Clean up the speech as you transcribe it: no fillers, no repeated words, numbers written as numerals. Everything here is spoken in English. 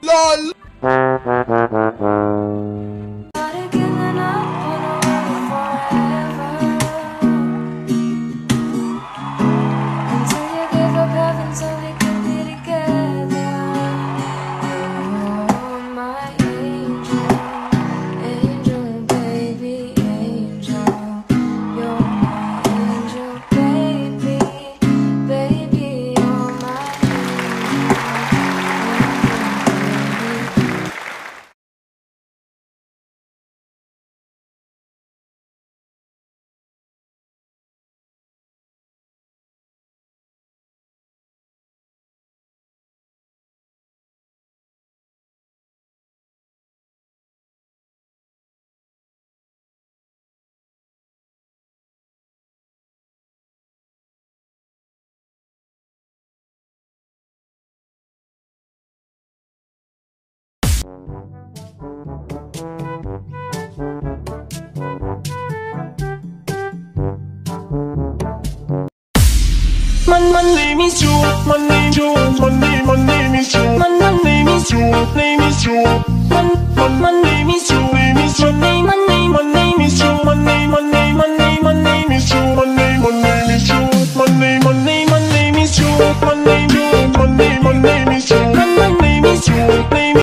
LOL. My name is Shool. My name is Shool. My name is Shool. My name is Shool. Name is Shool. My name is Shool. Name is Shool. My name is Shool. My name is Shool. My name is Shool. My name is Shool. My name is Shool. My name is Shool. My name is